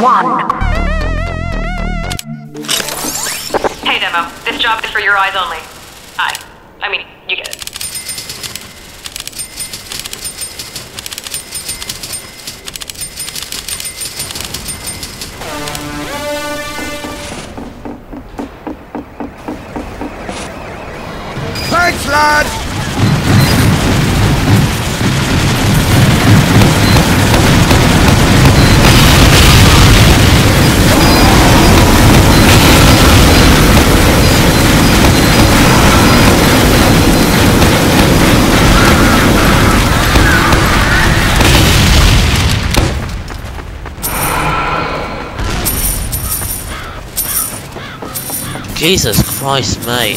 one. Hey, Demo. This job is for your eyes only. I mean, you get it. Thanks, lad! Jesus Christ, mate.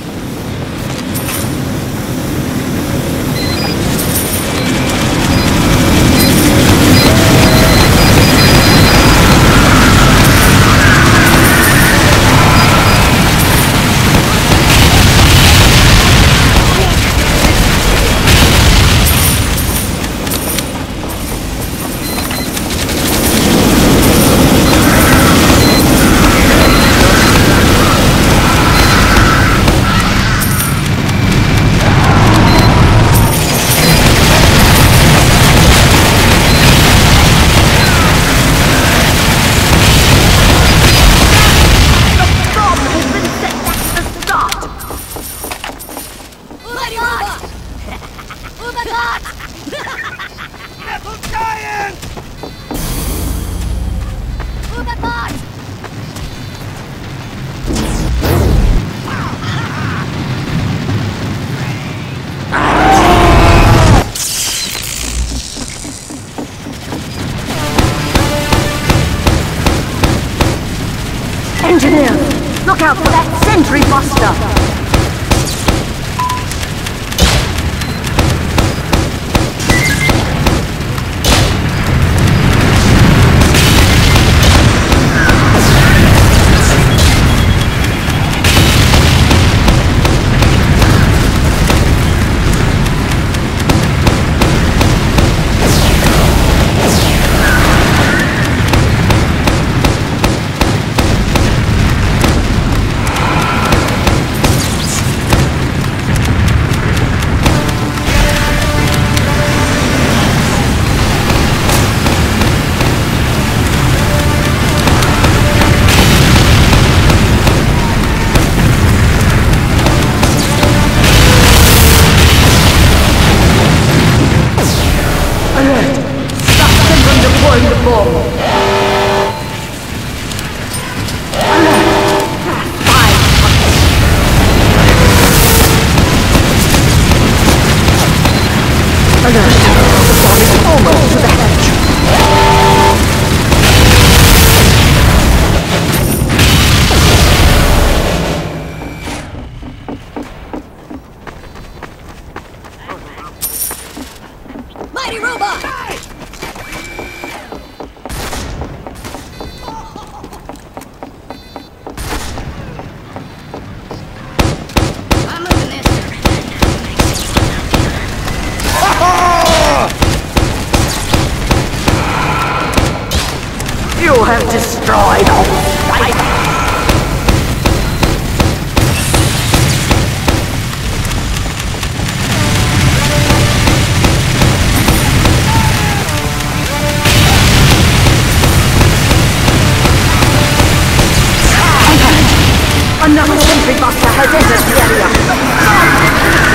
Engineer, look out for that sentry buster! Mighty robot! I'm moving this. You have destroyed all sight. Another sentry buster has entered the area.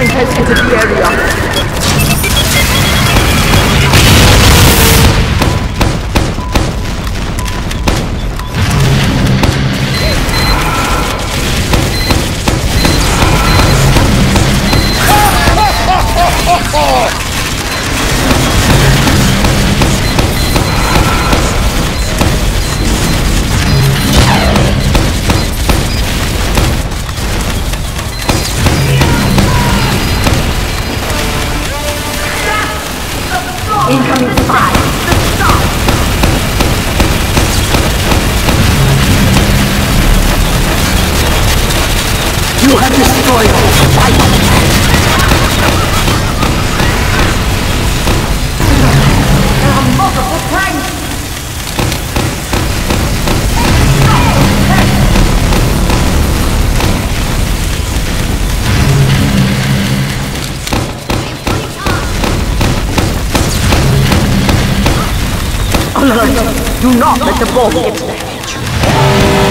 tank has entered the area. Incoming fire! Stop! You have destroyed the fight! There are multiple tanks! Alert! Do not let the bomb get there!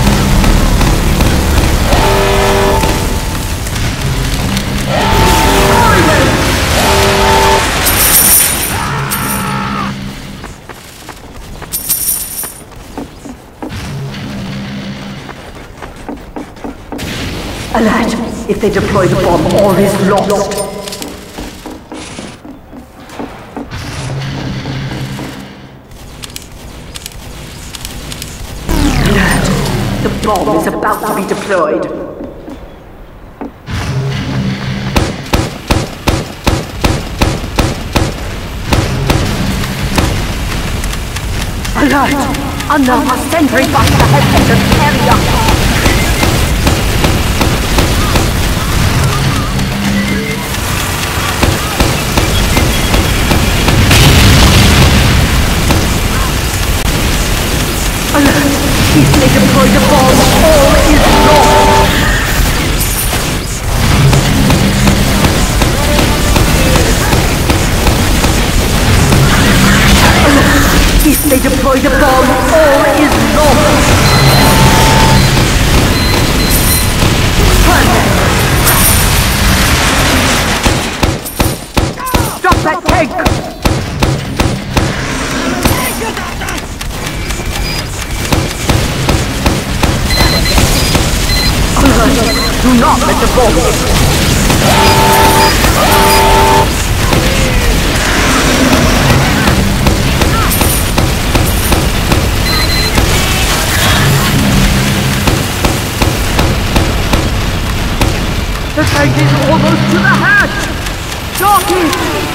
Alert! If they deploy the bomb, all is lost! The bomb is about to be deployed. Alert! Another sentry buster has entered the area. Alert! If they deploy the bomb, all is lost! Alert! If they deploy the bomb, all is lost! Stop that tank! Do not let the bomb hit. The tank is almost to the hatch! Stop it!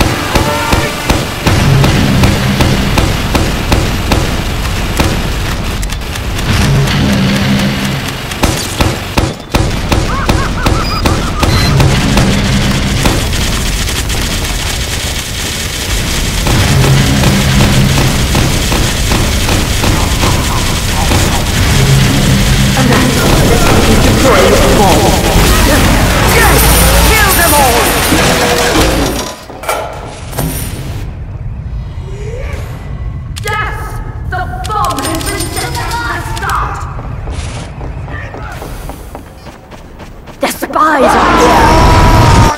Spies are here!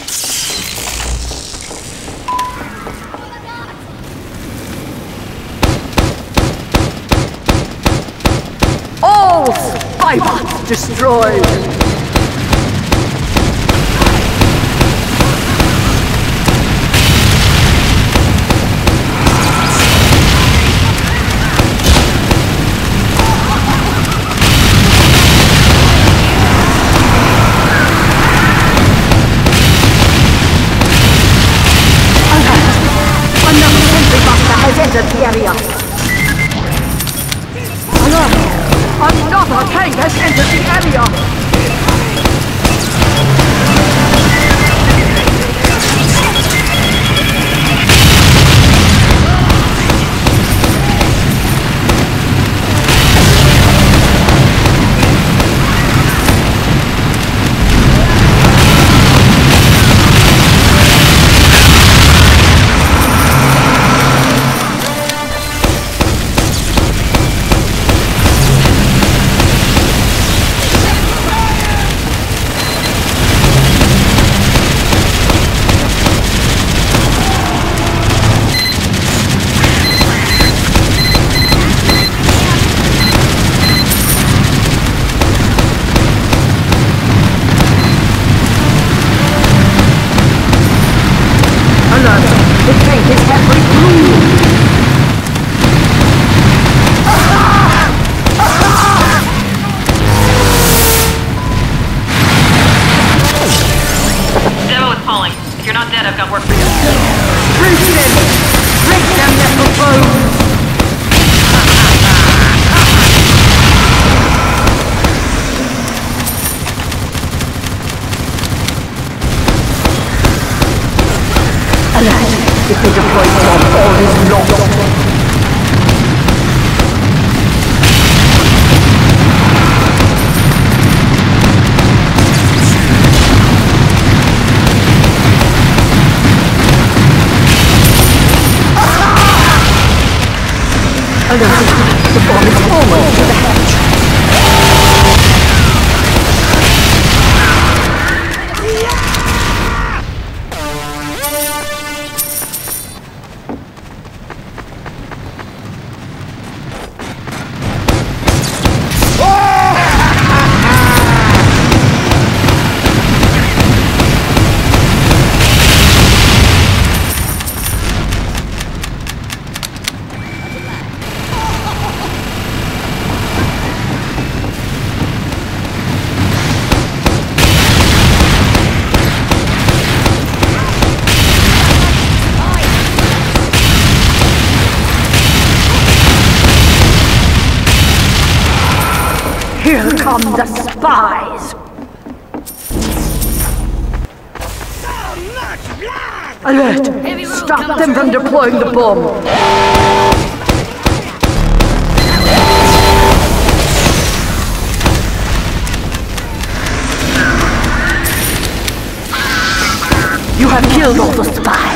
All spy bots destroyed! Entered the area. Alert! Another tank has entered the area. calling. If you're not dead, I've got work for you. Root them! Break them little bones! Alert! If they deploy the bomb, all is lost. Alert! The bomb is almost to the hatch. Here come the spies! Alert! Stop them from deploying the bomb! You have killed all the spies!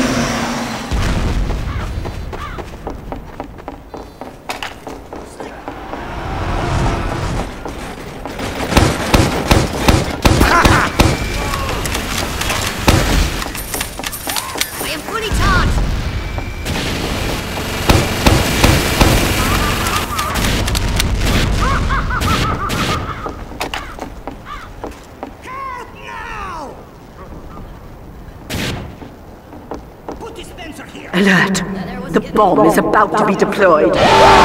Alert! The bomb is about to be deployed.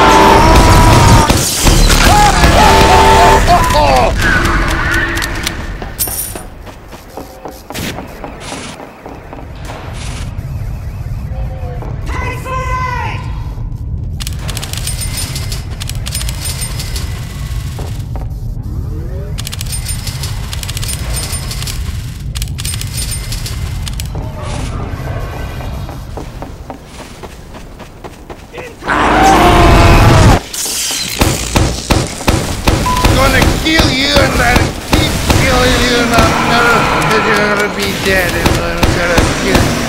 Kill you and then keep killing you and I'm never that you're gonna be dead and I'm gonna kill you.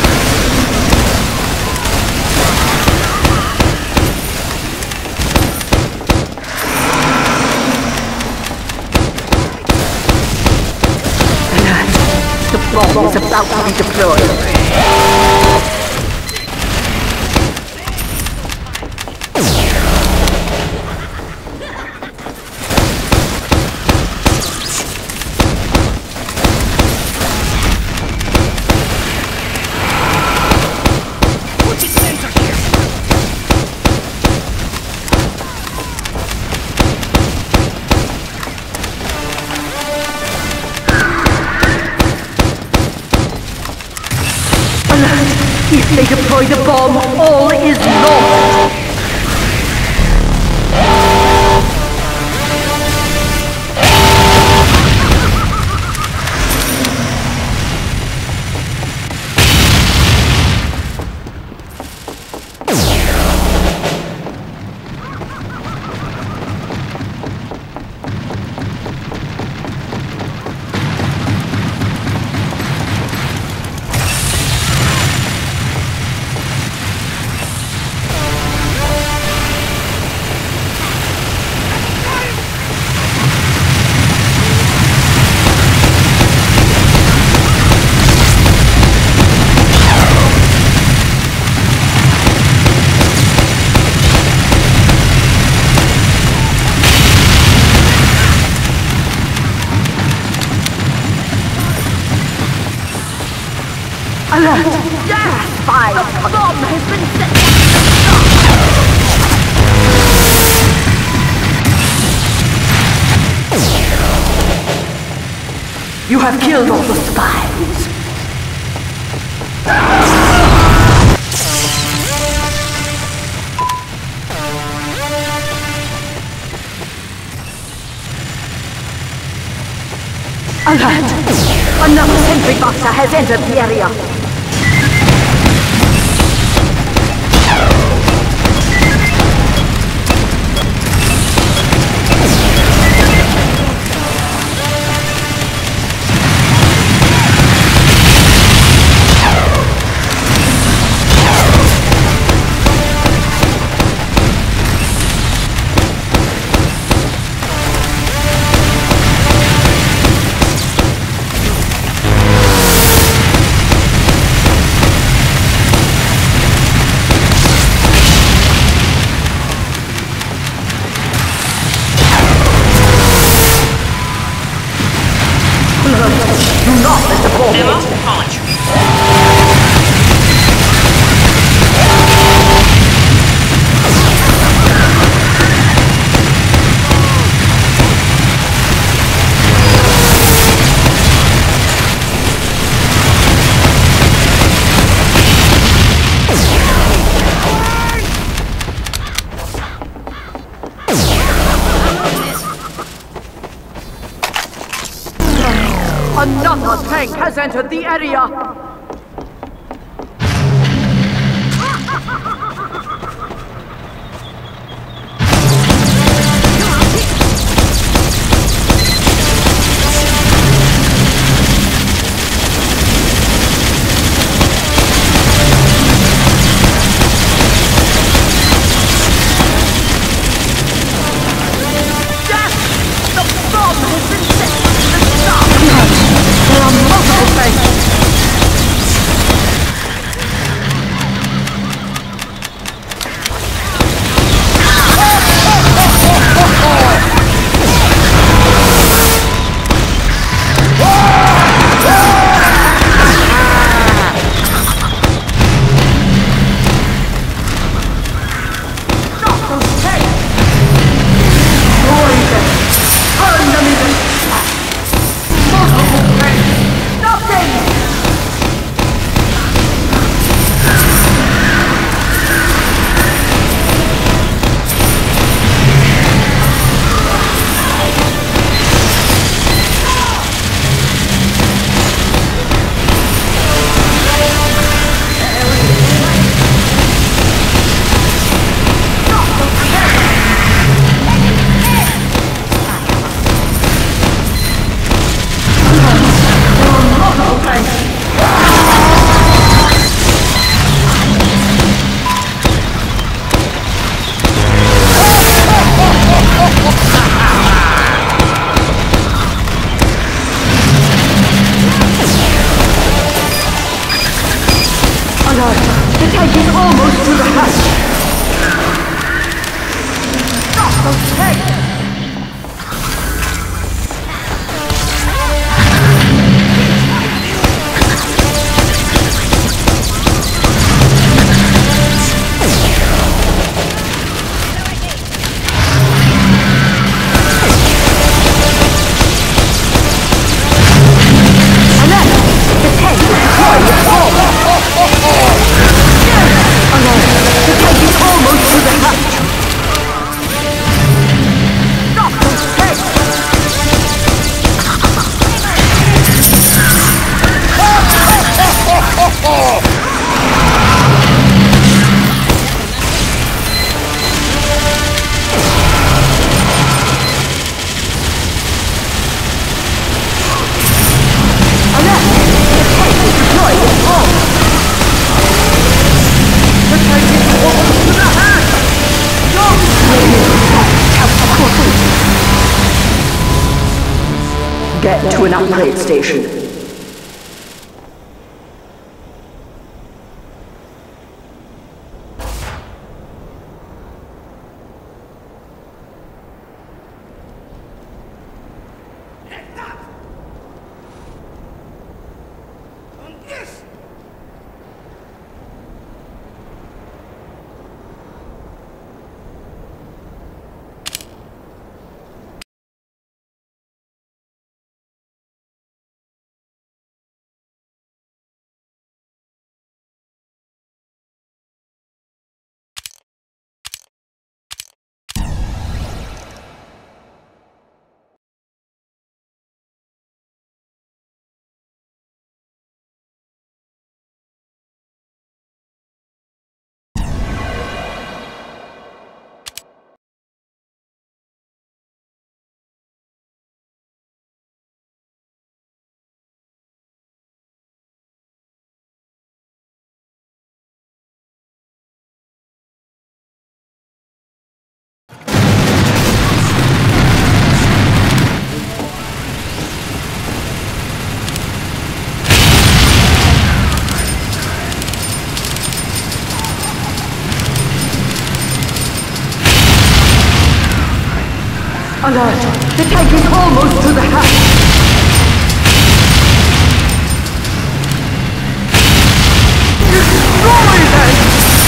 Alert! The bomb is about to be deployed. If they deploy the bomb, all is lost! Alert! Gas! Spies! A bomb has been set! You have killed all the spies! Alert! Another sentry boxer has entered the area. Do not let the ball Ammo, hit. calling. Another tank has entered the area. The tank is almost to the hatch. Stop the tank! Get to an upgrade station. Alert! The tank is almost to the hatch! Destroy them!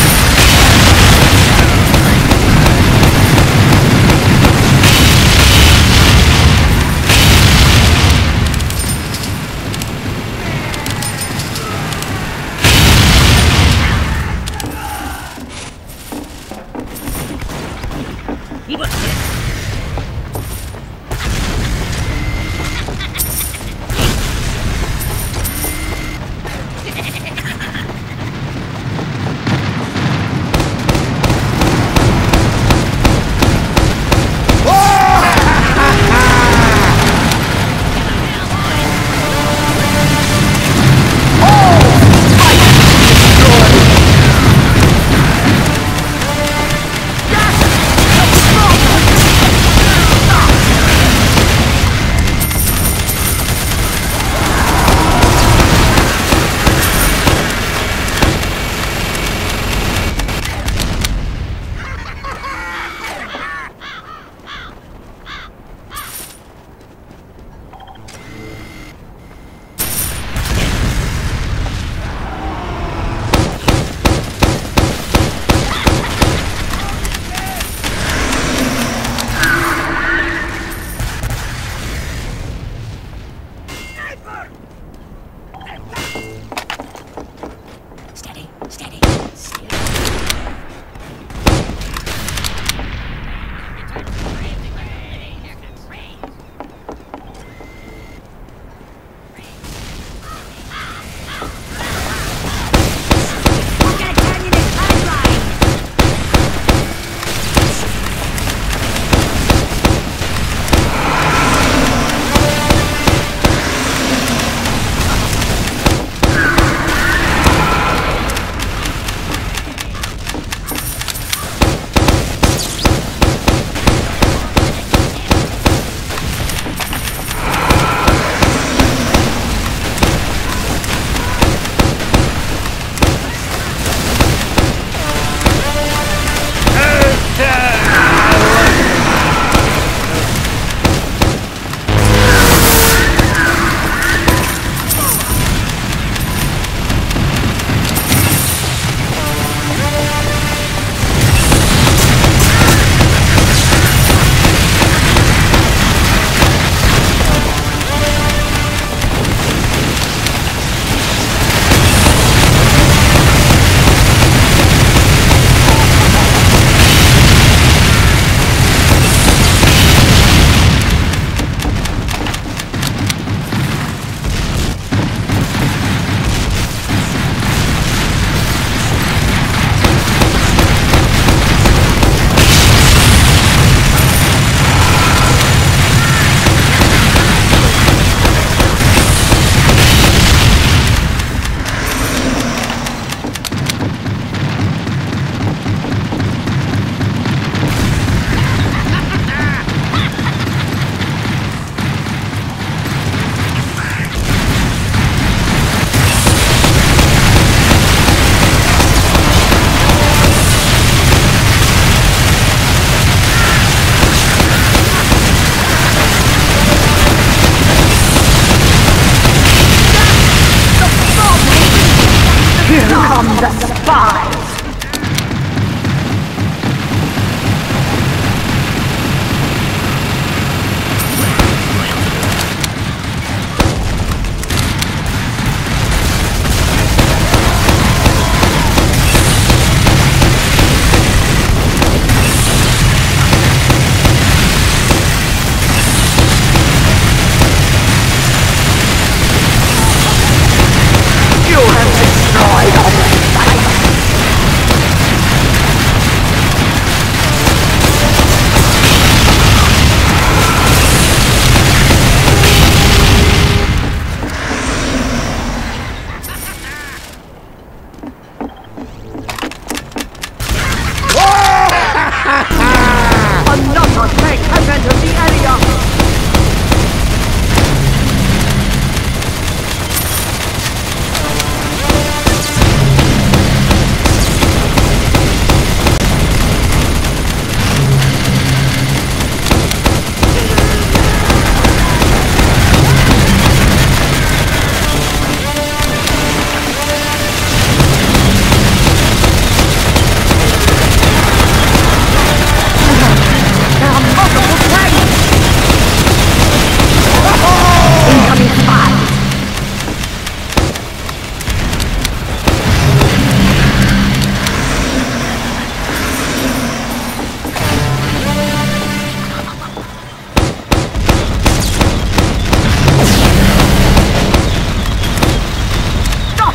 Come the spies! You have destroyed all the spies!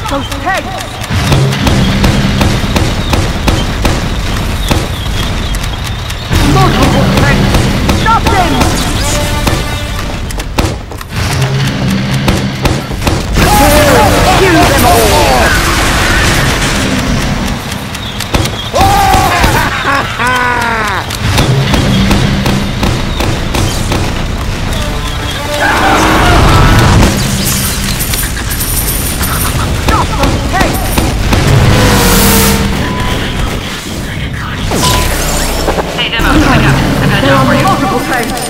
those tanks! Multiple tanks! Stop them! Kill them all! Hey, Demo, wake up. I've got a There job are for you. multiple tanks!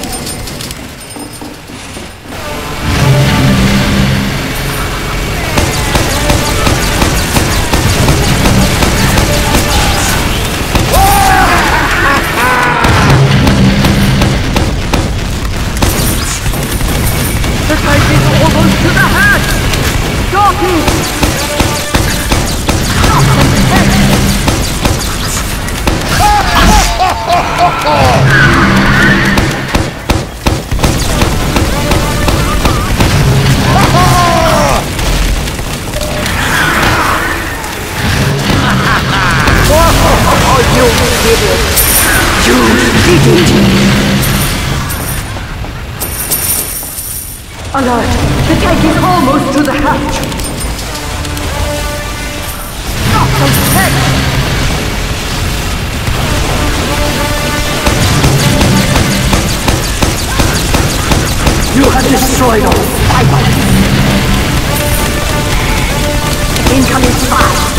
The tank is almost to the hatch! Jockey! Stop them tanks! You did it! You did it! Alert! The tank is almost to the hatch! Stop those tanks! You have destroyed all fighters! Incoming spy!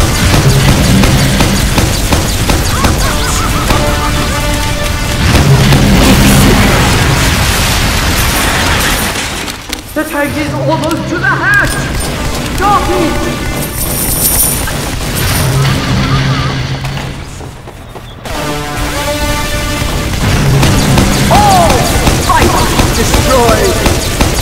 The tank is almost to the hatch! Jockey! All fighters destroyed!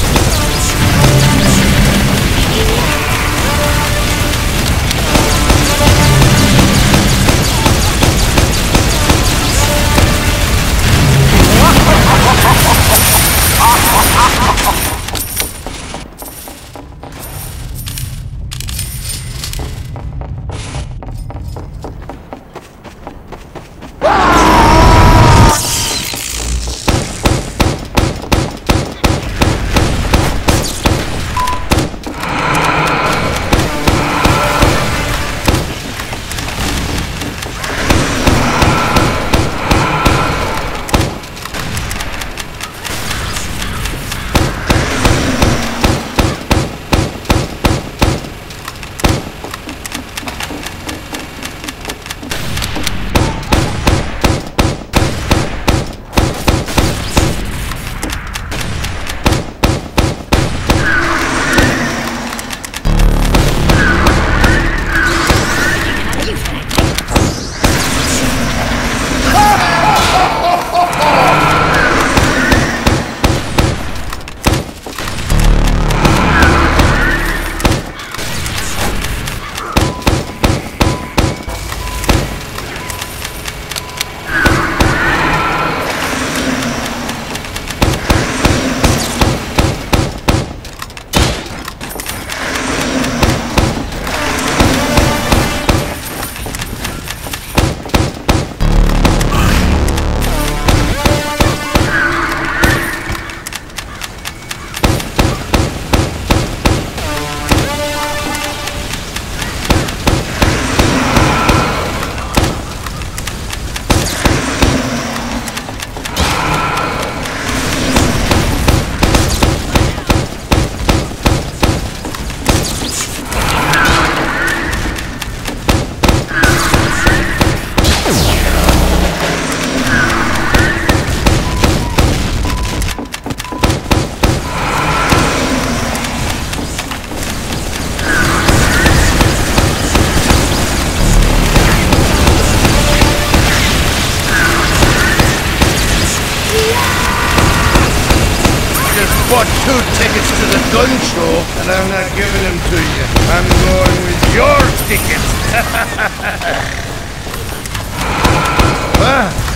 bought 2 tickets to the gun show, and I'm not giving them to you. I'm going with your tickets. Huh?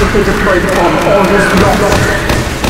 If they deploy the bomb, all is lost.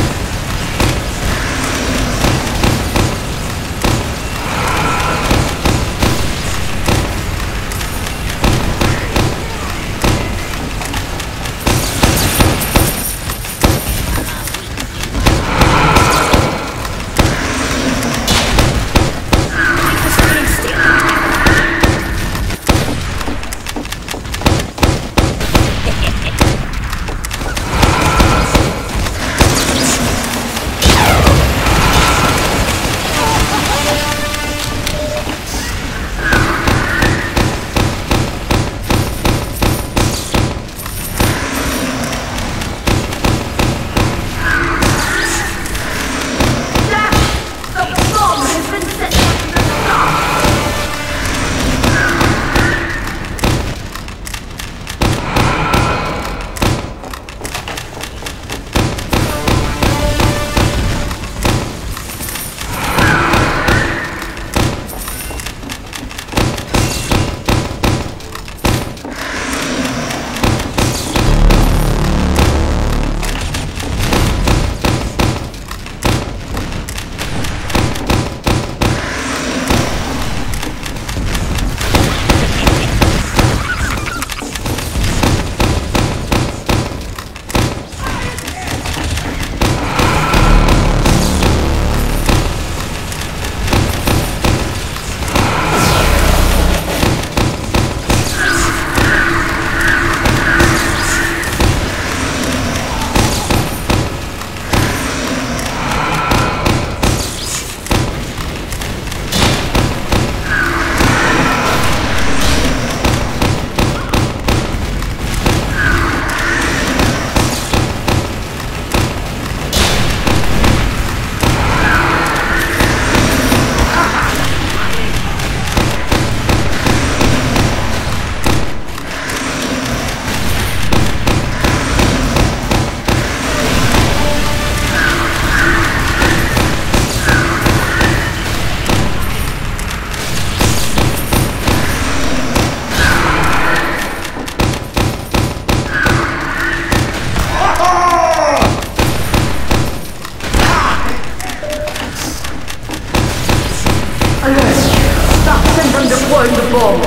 Deploying the bomb.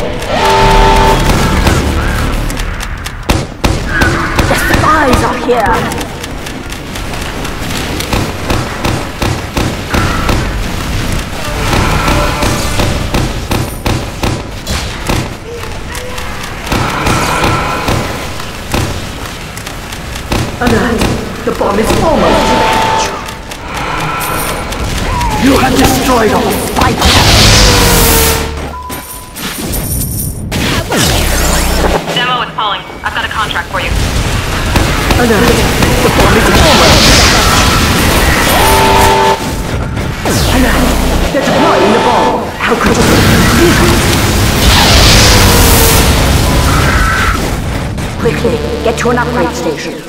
The spies are here. Alert! The bomb is almost to the edge. You have destroyed all the spikes. Demo is calling. I've got a contract for you. Alert! The bomb is almost. Alert! They're deploying the bomb. How could you? Quickly, get to an upgrade station.